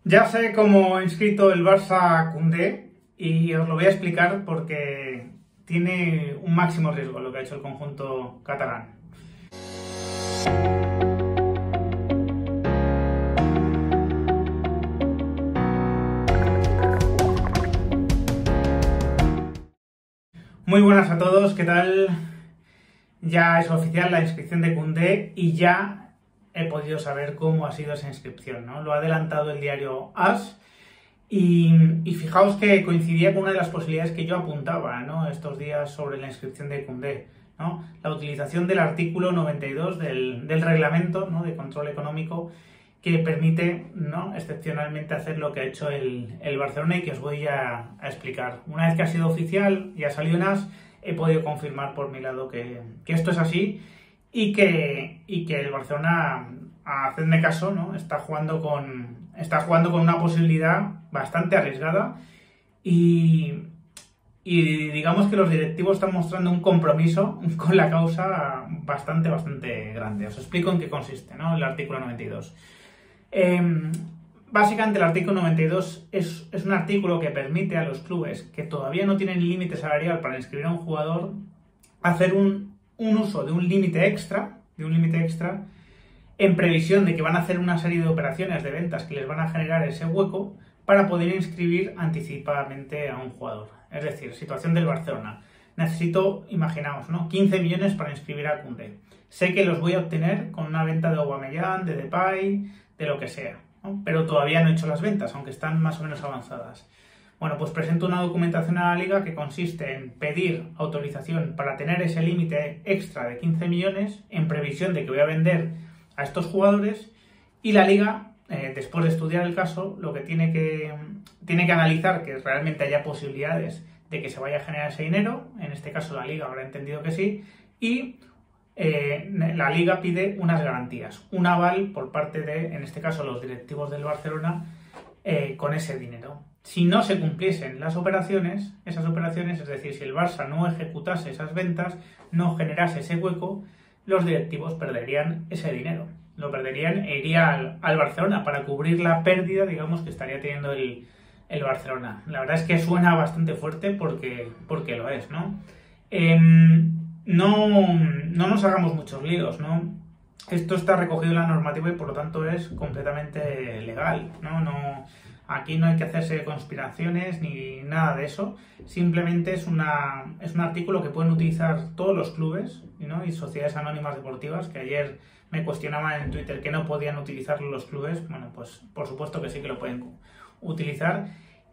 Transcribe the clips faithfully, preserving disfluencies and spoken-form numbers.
Ya sé cómo ha inscrito el Barça a Koundé y os lo voy a explicar porque tiene un máximo riesgo lo que ha hecho el conjunto catalán. Muy buenas a todos, ¿qué tal? Ya es oficial la inscripción de Koundé y ya he podido saber cómo ha sido esa inscripción, ¿no? Lo ha adelantado el diario AS y, y fijaos que coincidía con una de las posibilidades que yo apuntaba, ¿no?, estos días sobre la inscripción de Koundé, ¿no? La utilización del artículo noventa y dos del, del reglamento, ¿no?, de control económico que permite, ¿no?, excepcionalmente hacer lo que ha hecho el, el Barcelona y que os voy a, a explicar. Una vez que ha sido oficial y ha salido en AS, he podido confirmar por mi lado que, que esto es así y que, y que el Barcelona, hacedme caso, ¿no?, está jugando con, está jugando con una posibilidad bastante arriesgada y, y digamos que los directivos están mostrando un compromiso con la causa bastante, bastante grande. Os explico en qué consiste, ¿no?, el artículo noventa y dos. Eh, básicamente el artículo noventa y dos es, es un artículo que permite a los clubes que todavía no tienen límite salarial para inscribir a un jugador hacer un, un uso de un límite extra, de un límite extra en previsión de que van a hacer una serie de operaciones de ventas que les van a generar ese hueco para poder inscribir anticipadamente a un jugador. Es decir, situación del Barcelona. Necesito, imaginaos, ¿no?, quince millones para inscribir a Koundé. Sé que los voy a obtener con una venta de Aubameyang, de Depay, de lo que sea, ¿no?, pero todavía no he hecho las ventas, aunque están más o menos avanzadas. Bueno, pues presento una documentación a la Liga que consiste en pedir autorización para tener ese límite extra de quince millones en previsión de que voy a vender a estos jugadores, y la Liga, eh, después de estudiar el caso, lo que tiene que, tiene que analizar que realmente haya posibilidades de que se vaya a generar ese dinero. En este caso la Liga habrá entendido que sí, y eh, la Liga pide unas garantías, un aval por parte de, en este caso, los directivos del Barcelona eh, con ese dinero. Si no se cumpliesen las operaciones, esas operaciones, es decir, si el Barça no ejecutase esas ventas, no generase ese hueco, los directivos perderían ese dinero. Lo perderían e iría al, al Barcelona para cubrir la pérdida, digamos, que estaría teniendo el, el Barcelona. La verdad es que suena bastante fuerte porque, porque lo es, ¿no? Eh, no, no nos hagamos muchos líos, ¿no? Esto está recogido en la normativa y por lo tanto es completamente legal, ¿no? No, aquí no hay que hacerse conspiraciones ni nada de eso. Simplemente es, una, es un artículo que pueden utilizar todos los clubes, ¿no?, y sociedades anónimas deportivas, que ayer me cuestionaban en Twitter que no podían utilizarlo los clubes. Bueno, pues por supuesto que sí que lo pueden utilizar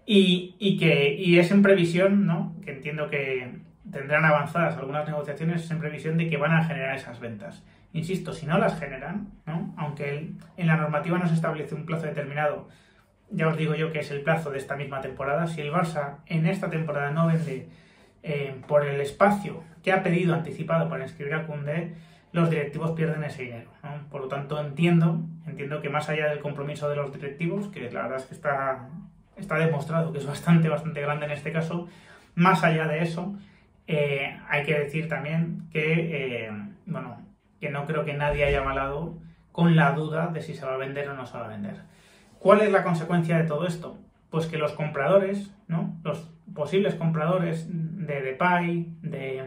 y, y que y es en previsión, ¿no?, que entiendo que tendrán avanzadas algunas negociaciones, es en previsión de que van a generar esas ventas. Insisto, si no las generan, ¿no?, aunque en la normativa no se establece un plazo determinado, ya os digo yo que es el plazo de esta misma temporada. Si el Barça en esta temporada no vende eh, por el espacio que ha pedido anticipado para inscribir a Koundé, los directivos pierden ese dinero, ¿no? Por lo tanto, entiendo, entiendo que más allá del compromiso de los directivos, que la verdad es que está, está demostrado que es bastante, bastante grande en este caso, más allá de eso, eh, hay que decir también que, eh, bueno, que no creo que nadie haya avalado con la duda de si se va a vender o no se va a vender. ¿Cuál es la consecuencia de todo esto? Pues que los compradores, ¿no?, los posibles compradores de Depay, de,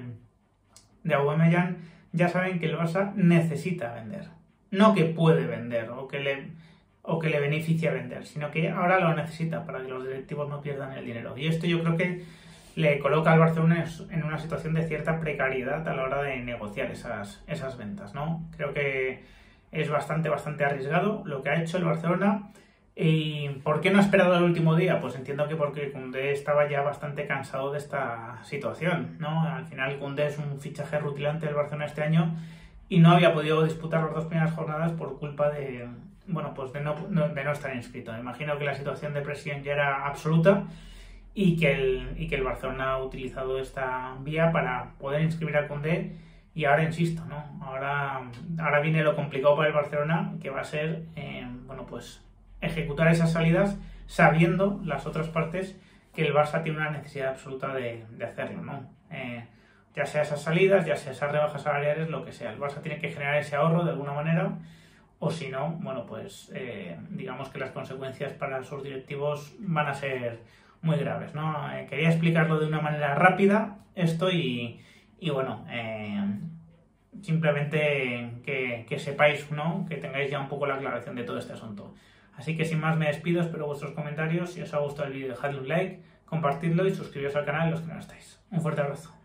de Aubameyang, ya saben que el Barça necesita vender. No que puede vender o que, le, o que le beneficia vender, sino que ahora lo necesita para que los directivos no pierdan el dinero. Y esto yo creo que le coloca al Barcelona en una situación de cierta precariedad a la hora de negociar esas, esas ventas, ¿no? Creo que es bastante, bastante arriesgado lo que ha hecho el Barcelona. ¿Y por qué no ha esperado el último día? Pues entiendo que porque Koundé estaba ya bastante cansado de esta situación, ¿no? Al final Koundé es un fichaje rutilante del Barcelona este año y no había podido disputar las dos primeras jornadas por culpa de, bueno, pues de no, de no estar inscrito. Me imagino que la situación de presión ya era absoluta y que el, y que el Barcelona ha utilizado esta vía para poder inscribir a Koundé. Y ahora insisto, ¿no? Ahora, ahora viene lo complicado para el Barcelona, que va a ser, eh, bueno, pues ejecutar esas salidas sabiendo las otras partes que el Barça tiene una necesidad absoluta de, de hacerlo, ¿no? Eh, ya sea esas salidas, ya sea esas rebajas salariales, lo que sea. El Barça tiene que generar ese ahorro de alguna manera o si no, bueno, pues eh, digamos que las consecuencias para sus directivos van a ser muy graves, ¿no? Eh, quería explicarlo de una manera rápida esto y, y bueno, eh, simplemente que, que sepáis, ¿no? Que tengáis ya un poco la aclaración de todo este asunto. Así que sin más me despido, espero vuestros comentarios. Si os ha gustado el vídeo, dejadle un like, compartidlo y suscribiros al canal los que no estáis. Un fuerte abrazo.